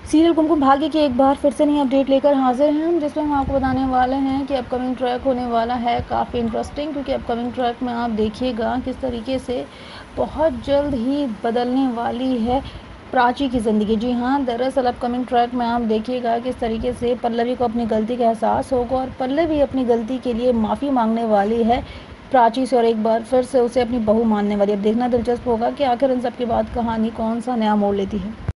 Serial Kumkum Bhagya की एक बार फिर से नई अपडेट लेकर हाजिर हैं हम, जिसमें हम आपको बताने वाले हैं कि अपकमिंग ट्रैक होने वाला है काफ़ी इंटरेस्टिंग, क्योंकि अपकमिंग ट्रैक में आप देखिएगा किस तरीके से बहुत जल्द ही बदलने वाली है प्राची की ज़िंदगी। जी हाँ, दरअसल अपकमिंग ट्रैक में आप देखिएगा किस तरीके से पल्लवी को अपनी गलती का एहसास होगा और पल्लवी अपनी गलती के लिए माफ़ी मांगने वाली है प्राची से और एक बार फिर से उसे अपनी बहू मानने वाली है। अब देखना दिलचस्प होगा कि आखिर इन सब के बाद कहानी कौन सा नया मोड़ लेती है।